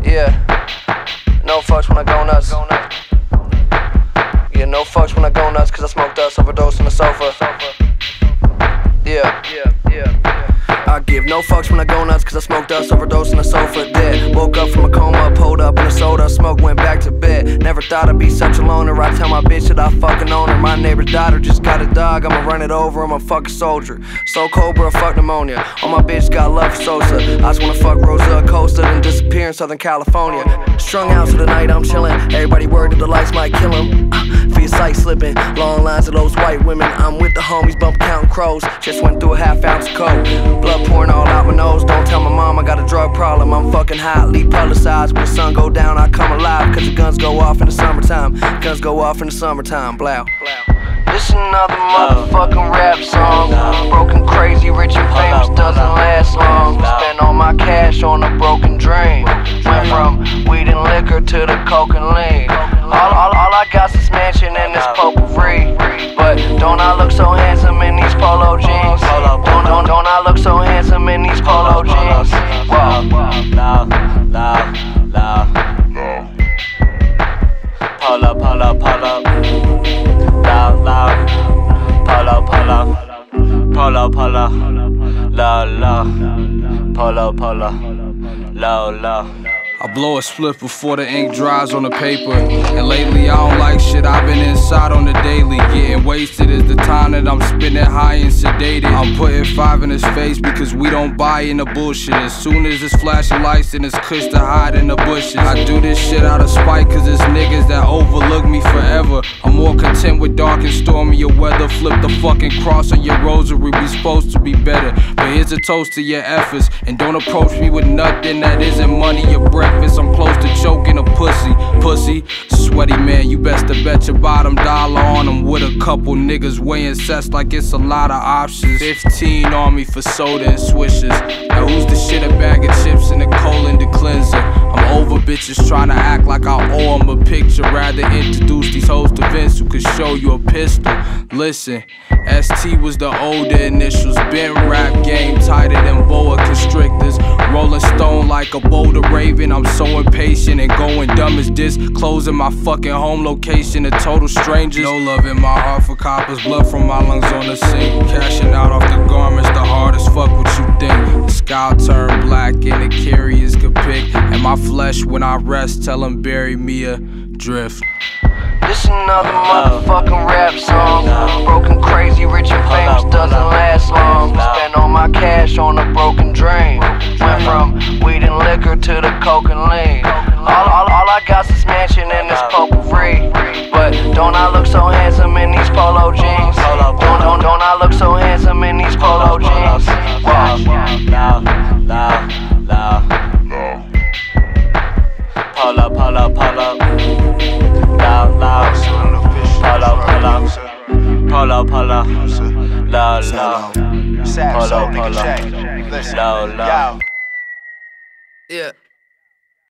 Yeah, no fucks when I go nuts. Yeah, no fucks when I go nuts, cause I smoke dust, overdose on the sofa. Yeah. I give no fucks when I go nuts, cause I smoke dust, overdose on the sofa, dead. Woke up from a coma, pulled up in a soda, smoke, went back to bed. Never thought I'd be such a loner. I tell my bitch that I fucking own her. My neighbor's daughter just got a dog, I'ma run it over, I'm a fucking soldier. So Cobra, fuck pneumonia. All my bitch got love for Sosa. I just wanna fuck Rosa Acosta, then disappear in Southern California. Strung out, so tonight I'm chillin'. Everybody worried that the lights might kill him. For your sight slipping, long lines of those white women. I'm with the homies, bump counting crows. Just went through a half ounce of coke. Blood pouring all out my nose. Don't tell my mom I got a drug problem. I'm fucking hotly publicized. When the sun go down, I come alive. Cause the guns go off in the summertime. Guns go off in the summertime. Blow. This another motherfucking rap song. Broken, crazy, rich and famous doesn't last long. Spend all my cash on a broken dream. Went from weed and liquor to the coke and lean. All I got's this mansion and this potpourri. But don't I look so handsome in these polo jeans? Don't I look so handsome in these polo jeans? Polo. I blow a split before the ink dries on the paper. And lately I don't like shit, I've been inside on the daily. Getting wasted is the time that I'm spinning high and sedated. I'm putting 5 in his face because we don't buy in the bullshit. As soon as it's flashing lights and it's kush to hide in the bushes. I do this shit out of spite cause it's niggas that overlook me forever. I'm more content with dark and stormier weather. Flip the fucking cross on your rosary, we supposed to be better. But here's a toast to your efforts. And don't approach me with nothing that isn't money or breakfast. I'm close to choking a pussy, sweaty man, you best to bet your bottom dollar on him. With a couple niggas weighing sets like it's a lot of options. 15 on me for soda and swishes. Now who's the shit, a bag of chips and a colon to cleanser? I'm over bitches trying to act like I owe them a picture. Rather introduce these hoes to Vince who could show you a pistol. Listen, ST was the older initials. Been rap game tighter than boa constrictors. Rolling stone like a boulder raven. I'm so impatient and going dumb as this. Closing my fucking home location to total strangers. No love in my heart for coppers. Blood from my lungs on the sink. Cashing out off the garments, the hardest fuck what you think. The sky turn black and the carriers could pick. And my flesh when I rest, tell them bury me adrift. This another motherfucking rap song. Broken, crazy, rich and famous doesn't last long. Spend all my cash on a broken dream. Went from weed and liquor to the coke and lean. All I got's this mansion and this potpourri. But don't I look so handsome in these polo jeans? Don't I look so handsome in these polo jeans? Polo. Yeah.